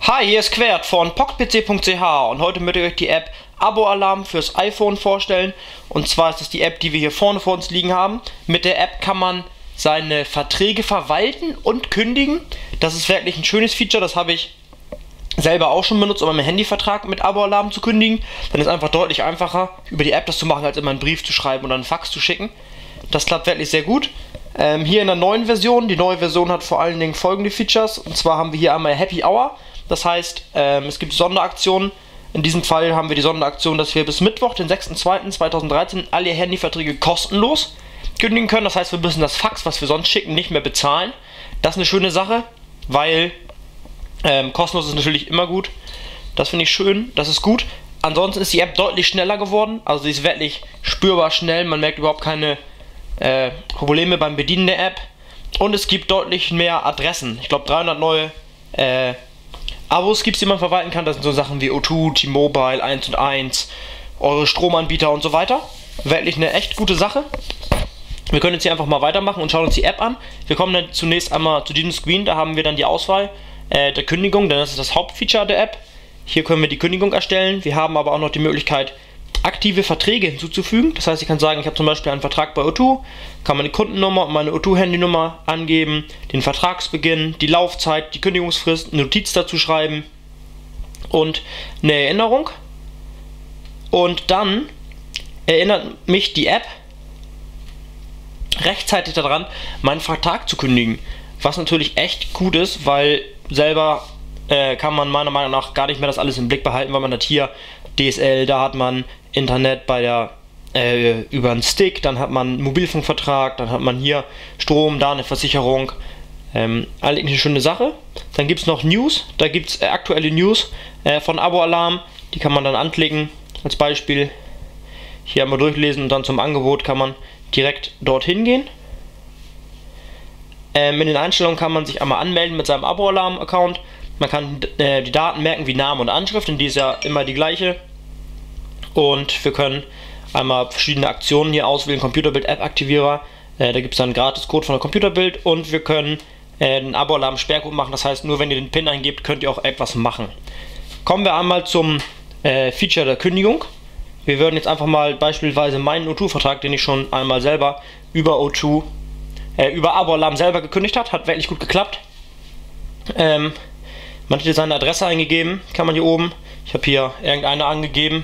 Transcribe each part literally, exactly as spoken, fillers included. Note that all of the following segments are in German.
Hi, hier ist Quert von pocketpc punkt c h und heute möchte ich euch die App Abo-Alarm fürs iPhone vorstellen. Und zwar ist das die App, die wir hier vorne vor uns liegen haben. Mit der App kann man seine Verträge verwalten und kündigen. Das ist wirklich ein schönes Feature, das habe ich selber auch schon benutzt, um meinen Handyvertrag mit Abo-Alarm zu kündigen. Dann ist es einfach deutlich einfacher, über die App das zu machen, als immer einen Brief zu schreiben oder einen Fax zu schicken. Das klappt wirklich sehr gut. Ähm, hier in der neuen Version, die neue Version hat vor allen Dingen folgende Features. Und zwar haben wir hier einmal Happy Hour. Das heißt, ähm, es gibt Sonderaktionen. In diesem Fall haben wir die Sonderaktion, dass wir bis Mittwoch, den sechsten zweiten zweitausenddreizehn, alle Handyverträge kostenlos kündigen können. Das heißt, wir müssen das Fax, was wir sonst schicken, nicht mehr bezahlen. Das ist eine schöne Sache, weil ähm, kostenlos ist natürlich immer gut. Das finde ich schön, das ist gut. Ansonsten ist die App deutlich schneller geworden. Also sie ist wirklich spürbar schnell. Man merkt überhaupt keine äh, Probleme beim Bedienen der App. Und es gibt deutlich mehr Adressen. Ich glaube dreihundert neue äh, Abos gibt es, die man verwalten kann. Das sind so Sachen wie O zwei, T-Mobile, eins und eins, eure Stromanbieter und so weiter. Wirklich eine echt gute Sache. Wir können jetzt hier einfach mal weitermachen und schauen uns die App an. Wir kommen dann zunächst einmal zu diesem Screen. Da haben wir dann die Auswahl äh, der Kündigung, denn das ist das Hauptfeature der App. Hier können wir die Kündigung erstellen. Wir haben aber auch noch die Möglichkeit, aktive Verträge hinzuzufügen. Das heißt, ich kann sagen, ich habe zum Beispiel einen Vertrag bei O zwei, kann meine Kundennummer und meine O zwei-Handynummer angeben, den Vertragsbeginn, die Laufzeit, die Kündigungsfrist, eine Notiz dazu schreiben und eine Erinnerung. Und dann erinnert mich die App rechtzeitig daran, meinen Vertrag zu kündigen. Was natürlich echt gut ist, weil selber äh, kann man meiner Meinung nach gar nicht mehr das alles im Blick behalten, weil man hat hier D S L, da hat man Internet bei der äh, über einen Stick, dann hat man einen Mobilfunkvertrag, dann hat man hier Strom, da eine Versicherung. Ähm, eigentlich eine schöne Sache. Dann gibt es noch News, da gibt es äh, aktuelle News äh, von Abo-Alarm, die kann man dann anklicken. Als Beispiel hier einmal durchlesen und dann zum Angebot kann man direkt dorthin gehen. Ähm, in den Einstellungen kann man sich einmal anmelden mit seinem Abo-Alarm-Account. Man kann äh, die Daten merken wie Name und Anschrift, denn die ist ja immer die gleiche. Und wir können einmal verschiedene Aktionen hier auswählen. Computerbild-App-Aktivierer, äh, da gibt es dann einen Gratis-Code von der Computerbild. Und wir können äh, den Abo-Alarm-Sperrcode machen, das heißt, nur wenn ihr den PIN eingebt, könnt ihr auch etwas machen. Kommen wir einmal zum äh, Feature der Kündigung. Wir würden jetzt einfach mal beispielsweise meinen O zwei-Vertrag, den ich schon einmal selber über O zwei, äh, über Abo-Alarm selber gekündigt hat, hat wirklich gut geklappt. Ähm, man hat hier seine Adresse eingegeben, kann man hier oben. Ich habe hier irgendeine angegeben.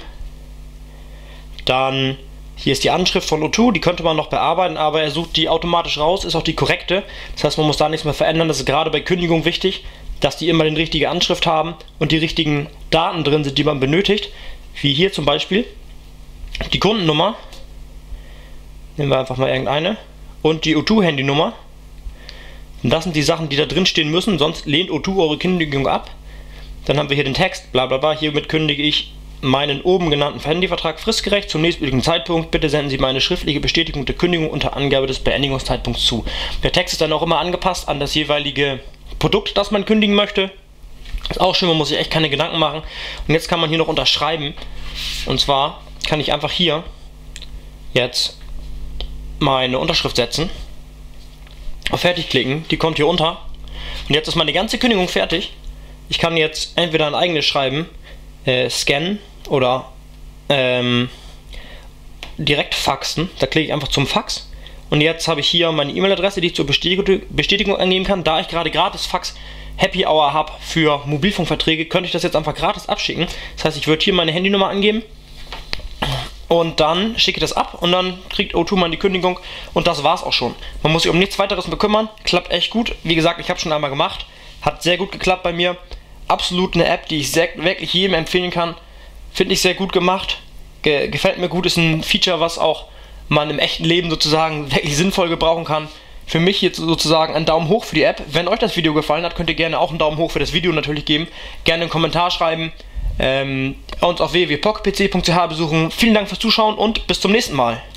Dann hier ist die Anschrift von O zwei, die könnte man noch bearbeiten, aber er sucht die automatisch raus, ist auch die korrekte. Das heißt, man muss da nichts mehr verändern. Das ist gerade bei Kündigung wichtig, dass die immer die richtige Anschrift haben und die richtigen Daten drin sind, die man benötigt. Wie hier zum Beispiel die Kundennummer. Nehmen wir einfach mal irgendeine. Und die O zwei-Handynummer. Und das sind die Sachen, die da drin stehen müssen, sonst lehnt O zwei eure Kündigung ab. Dann haben wir hier den Text, bla bla bla. Hiermit kündige ich meinen oben genannten Handyvertrag fristgerecht zum nächstmöglichen Zeitpunkt. Bitte senden Sie meine schriftliche Bestätigung der Kündigung unter Angabe des Beendigungszeitpunkts zu. Der Text ist dann auch immer angepasst an das jeweilige Produkt, das man kündigen möchte. Ist auch schön, man muss sich echt keine Gedanken machen. Und jetzt kann man hier noch unterschreiben. Und zwar kann ich einfach hier jetzt meine Unterschrift setzen, auf Fertig klicken, die kommt hier unter. Und jetzt ist meine ganze Kündigung fertig. Ich kann jetzt entweder ein eigenes schreiben, äh, scannen oder ähm, direkt faxen. Da klicke ich einfach zum Fax. Und jetzt habe ich hier meine E-Mail-Adresse, die ich zur Bestätigung, Bestätigung angeben kann. Da ich gerade gratis Fax Happy Hour habe für Mobilfunkverträge, könnte ich das jetzt einfach gratis abschicken. Das heißt, ich würde hier meine Handynummer angeben und dann schicke ich das ab und dann kriegt O zwei mal die Kündigung und das war's auch schon. Man muss sich um nichts weiteres mehr kümmern. Klappt echt gut. Wie gesagt, ich habe schon einmal gemacht. Hat sehr gut geklappt bei mir. Absolut eine App, die ich sehr, wirklich jedem empfehlen kann. Finde ich sehr gut gemacht. Ge gefällt mir gut. Ist ein Feature, was auch man im echten Leben sozusagen wirklich sinnvoll gebrauchen kann. Für mich jetzt sozusagen ein Daumen hoch für die App. Wenn euch das Video gefallen hat, könnt ihr gerne auch einen Daumen hoch für das Video natürlich geben. Gerne einen Kommentar schreiben. Ähm, uns auf w w w punkt pocketpc punkt c h besuchen. Vielen Dank fürs Zuschauen und bis zum nächsten Mal.